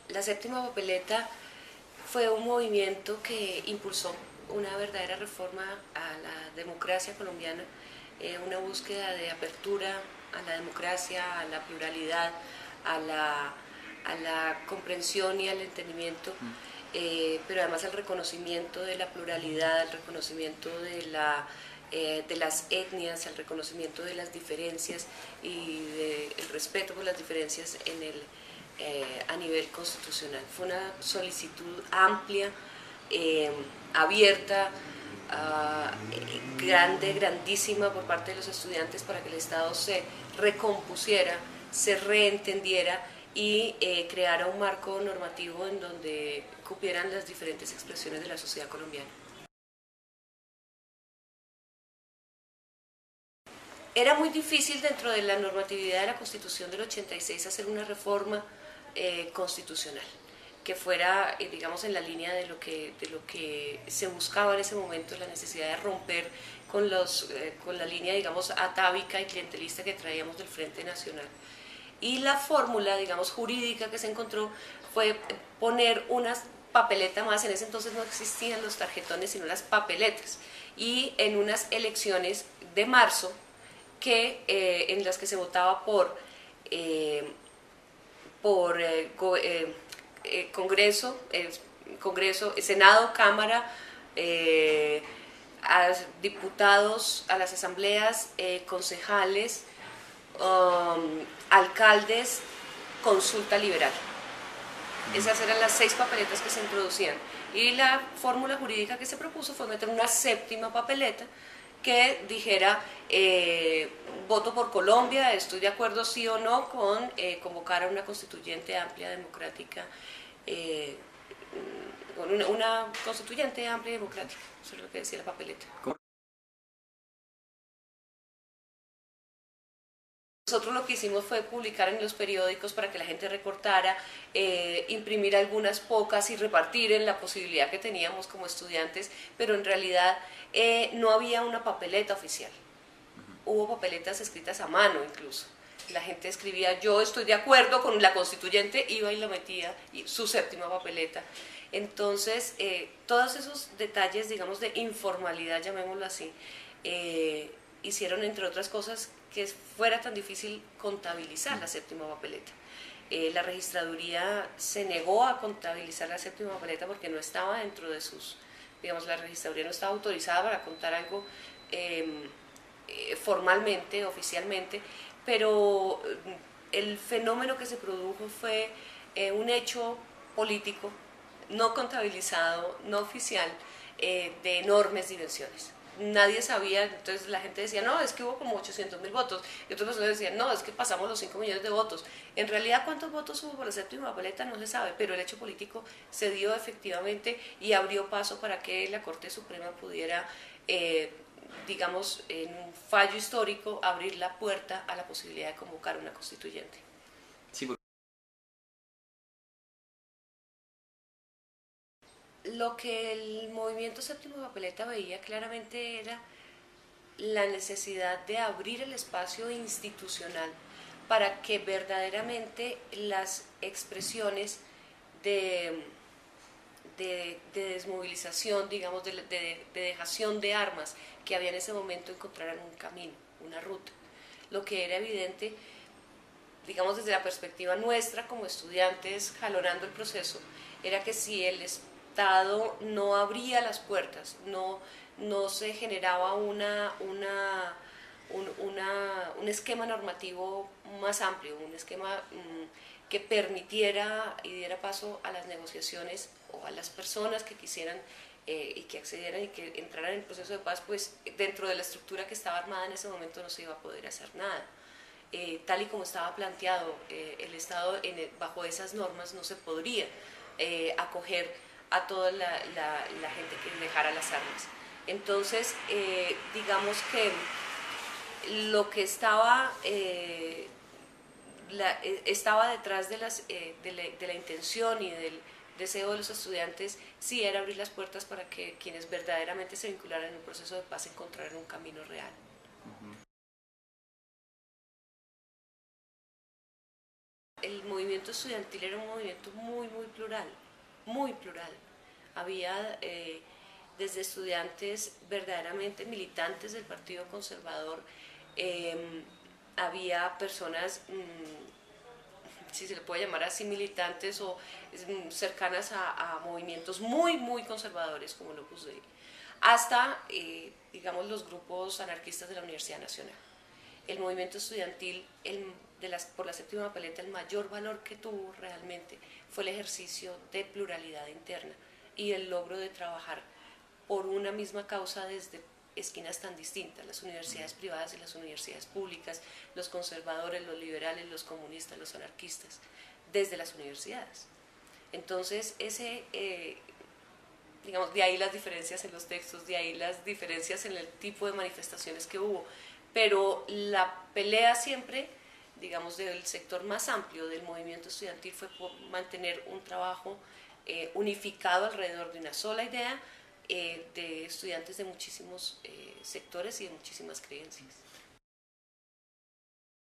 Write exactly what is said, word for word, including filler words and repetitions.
La séptima papeleta fue un movimiento que impulsó una verdadera reforma a la democracia colombiana, eh, una búsqueda de apertura a la democracia, a la pluralidad, a la, a la comprensión y al entendimiento, eh, pero además al reconocimiento de la pluralidad, al reconocimiento de, la, eh, de las etnias, al reconocimiento de las diferencias y del respeto por las diferencias en el Eh, a nivel constitucional. Fue una solicitud amplia, eh, abierta, uh, grande, grandísima por parte de los estudiantes para que el Estado se recompusiera, se reentendiera y eh, creara un marco normativo en donde cupieran las diferentes expresiones de la sociedad colombiana. Era muy difícil dentro de la normatividad de la Constitución del ochenta y seis hacer una reforma eh, constitucional que fuera, eh, digamos, en la línea de lo, que, de lo que se buscaba en ese momento, la necesidad de romper con, los, eh, con la línea, digamos, atávica y clientelista que traíamos del Frente Nacional. Y la fórmula, digamos, jurídica que se encontró fue poner unas papeletas más. En ese entonces no existían los tarjetones, sino las papeletas. Y en unas elecciones de marzo, que, eh, en las que se votaba por, eh, por eh, go, eh, eh, Congreso, eh, Congreso, Senado, Cámara, eh, a diputados, a las asambleas, eh, concejales, um, alcaldes, consulta liberal. Esas eran las seis papeletas que se introducían. Y la fórmula jurídica que se propuso fue meter una séptima papeleta que dijera, eh, voto por Colombia, estoy de acuerdo sí o no con eh, convocar a una constituyente amplia, democrática, eh, una, una constituyente amplia y democrática, eso es lo que decía la papeleta. Nosotros lo que hicimos fue publicar en los periódicos para que la gente recortara, eh, imprimir algunas pocas y repartir en la posibilidad que teníamos como estudiantes, pero en realidad eh, no había una papeleta oficial. Hubo papeletas escritas a mano incluso. La gente escribía, yo estoy de acuerdo con la constituyente, iba y la metía, y su séptima papeleta. Entonces, eh, todos esos detalles, digamos, de informalidad, llamémoslo así, eh, hicieron, entre otras cosas, que fuera tan difícil contabilizar la séptima papeleta. Eh, la registraduría se negó a contabilizar la séptima papeleta porque no estaba dentro de sus, digamos, la registraduría no estaba autorizada para contar algo eh, eh, formalmente, oficialmente, pero el fenómeno que se produjo fue eh, un hecho político, no contabilizado, no oficial, eh, de enormes dimensiones. Nadie sabía, entonces la gente decía, no, es que hubo como ochocientos mil votos, y otras personas decían, no, es que pasamos los cinco millones de votos. En realidad, ¿cuántos votos hubo por la séptima papeleta? No se sabe, pero el hecho político se dio efectivamente y abrió paso para que la Corte Suprema pudiera, eh, digamos, en un fallo histórico, abrir la puerta a la posibilidad de convocar una constituyente. Sí, porque lo que el movimiento Séptima Papeleta veía claramente era la necesidad de abrir el espacio institucional para que verdaderamente las expresiones de, de, de desmovilización, digamos, de, de, de dejación de armas que había en ese momento encontraran un camino, una ruta. Lo que era evidente, digamos, desde la perspectiva nuestra como estudiantes jalonando el proceso, era que si el Estado no abría las puertas, no, no se generaba una, una, un, una, un esquema normativo más amplio, un esquema mmm, que permitiera y diera paso a las negociaciones o a las personas que quisieran eh, y que accedieran y que entraran en el proceso de paz, pues dentro de la estructura que estaba armada en ese momento no se iba a poder hacer nada. Eh, tal y como estaba planteado eh, el Estado en el, bajo esas normas no se podría eh, acoger a toda la, la, la gente que dejara las armas. Entonces, eh, digamos que lo que estaba, eh, la, estaba detrás de, las, eh, de, la, de la intención y del deseo de los estudiantes, sí era abrir las puertas para que quienes verdaderamente se vincularan en un proceso de paz encontraran un camino real. Uh-huh. El movimiento movimiento estudiantil era un movimiento muy, muy plural, muy plural. Había eh, desde estudiantes verdaderamente militantes del Partido Conservador, eh, había personas, mmm, si se le puede llamar así, militantes o mmm, cercanas a, a movimientos muy, muy conservadores como el Opus Dei, hasta, eh, digamos, los grupos anarquistas de la Universidad Nacional. El movimiento estudiantil, el, de las, por la séptima papeleta, el mayor valor que tuvo realmente fue el ejercicio de pluralidad interna y el logro de trabajar por una misma causa desde esquinas tan distintas, las universidades privadas y las universidades públicas, los conservadores, los liberales, los comunistas, los anarquistas, desde las universidades. Entonces, ese, eh, digamos, de ahí las diferencias en los textos, de ahí las diferencias en el tipo de manifestaciones que hubo, pero la pelea siempre, digamos, del sector más amplio del movimiento estudiantil fue por mantener un trabajo eh, unificado alrededor de una sola idea, eh, de estudiantes de muchísimos eh, sectores y de muchísimas creencias.